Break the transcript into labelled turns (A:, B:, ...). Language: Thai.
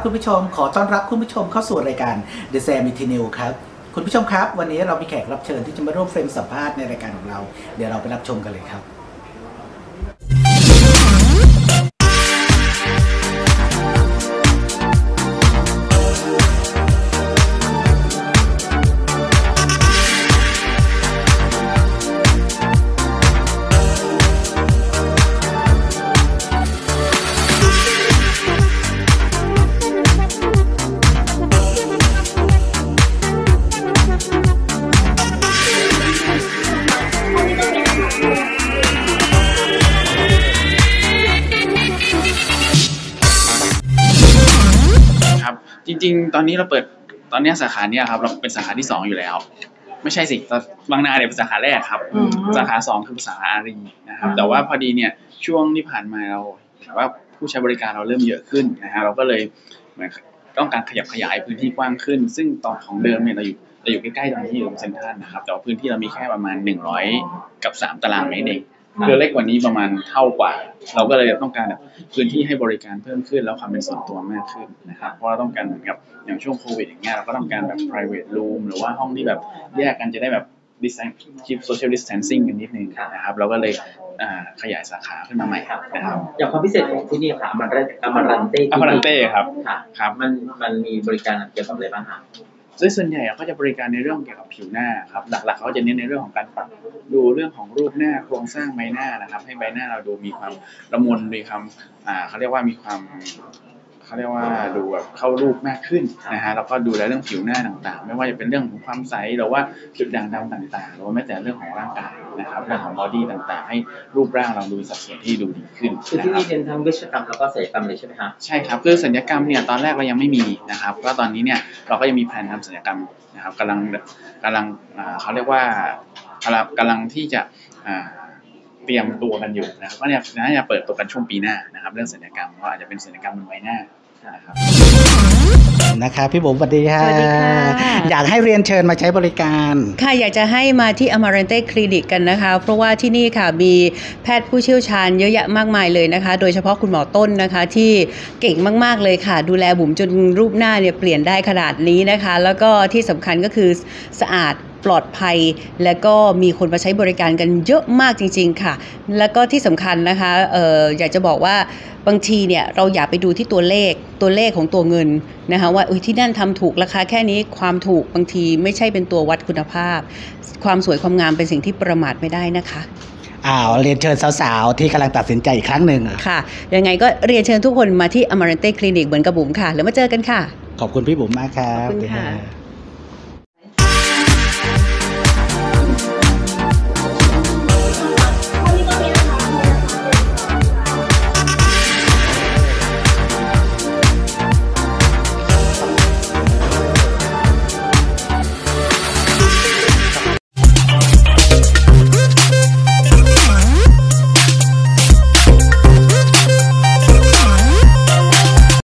A: คุณผู้ชมขอต้อนรับคุณผู้ชมเข้าสู่รายการ The Sam Eternal ครับคุณผู้ชมครับวันนี้เรามีแขกรับเชิญที่จะมาร่วมเฟรมสัมภาษณ์ในรายการของเราเดี๋ยวเราไปรับชมกันเลยครับ
B: จริงๆตอนนี้เราเปิดตอนนี้สาขาเนี่ยครับเราเป็นสาขาที่2อยู่แล้วไม่ใช่สิบางนาเนี่ยเป็นสาขาแรกครับสาขา2คือสาขาอารีนะครับแต่ว่าพอดีเนี่ยช่วงที่ผ่านมาเราแต่ว่าผู้ใช้บริการเราเริ่มเยอะขึ้นนะฮะเราก็เลยเหมือนต้องการขยับขยายพื้นที่กว้างขึ้นซึ่งตอนของเดิมเนี่ยเราอยู่ใกล้ๆตรงนี้อยู่ตรงเซ็นทรัลนะครับแต่ว่าพื้นที่เรามีแค่ประมาณ100กับ3ตารางเมตรเองคือเล็กกว่านี้ประมาณเท่ากว่าเราก็เลยต้องการพื้นที่ให้บริการเพิ่มขึ้นแล้วความเป็นส่วนตัวมากขึ้นนะครับเพราะเราต้องการเหมือนกับอย่างช่วงโควิดอย่างเงี้ยเราก็ต้องการแบบ private room หรือว่าห้องที่แบบแยกกันจะได้แบบ keep social distancing กันนิดนึงนะครับเราก็เลยขยายสาขาขึ้นมาใหม่นะครับ
C: อย่างความพิเศษของที่นี่ค่ะอมารันเต้
B: ครับ
C: ครับมันมีบริการเกี่ยวกับอะไรบ้างครับ
B: ส่วนใหญ่ก็จะบริการในเรื่องเกี่ยวกับผิวหน้าครับหลักๆเขาจะเน้นในเรื่องของการปรับดูเรื่องของรูปหน้าโครงสร้างใบหน้านะครับให้ใบหน้าเราดูมีความละมุนมีความเขาเรียกว่ามีความเขาเรียกว่าดูแบบเข้ารูปมากขึ้นนะฮะแล้วก็ดูแลเรื่องผิวหน้าต่างๆไม่ว่าจะเป็นเรื่องของความใสหรือว่าจุดด่างดำต่างๆหรือว่าแม้แต่เรื่องของร่างกายนะครับเรื่องของบอดี้ต่างๆให้รูปร่างเราดูสัดส่วนที่ดูดีขึ้น
C: คือที่นี่เน้นทั้งวิศวกรรมแล้วก็ศัลยกรรมเลยใช่ไหมครับ
B: ใช่ครับคือศัลยกรรมเนี่ยตอนแรกเรายังไม่มีนะครับก็ตอนนี้เนี่ยเราก็ยังมีแผนทำศัลยกรรมนะครับกำลังเขาเรียกว่ากำลังที่จะเตรียมตัวกันอยู่นะครับก็เนี่ยน่าจะเปิดตัวกันช่วงปีหน้านะครับเรื่องศัลยกรรมก็อาจจะเป็นศัลยกรรมบนใบหน้า
A: นะครับพี่บุ๋มสวัสดีค่ะอยากให้เรียนเชิญมาใช้บริการ
D: ค่ะอยากจะให้มาที่ Amarante Clinic กันนะคะเพราะว่าที่นี่ค่ะมีแพทย์ผู้เชี่ยวชาญเยอะแยะมากมายเลยนะคะโดยเฉพาะคุณหมอต้นนะคะที่เก่งมากๆเลยค่ะดูแลบุ๋มจนรูปหน้าเนี่ยเปลี่ยนได้ขนาดนี้นะคะแล้วก็ที่สำคัญก็คือสะอาดปลอดภัยและก็มีคนมาใช้บริการกันเยอะมากจริงๆค่ะแล้วก็ที่สำคัญนะคะอยากจะบอกว่าบางทีเนี่ยเราอย่าไปดูที่ตัวเลขของตัวเงินนะคะว่าที่นั่นทำถูกราคาแค่นี้ความถูกบางทีไม่ใช่เป็นตัววัดคุณภาพความสวยความงามเป็นสิ่งที่ประมาทไม่ได้นะคะ
A: เรียนเชิญสาวๆที่กำลังตัดสินใจอีกครั้งหนึ่ง
D: ค่ะยังไงก็เรียนเชิญทุกคนมาที่ Amarante Clinic เหมือนกับบุ๋มค่ะแล้วมาเจอกันค่ะ
A: ขอบคุณพี่บุ๋มมากครับ
D: ขอบคุณค่ะ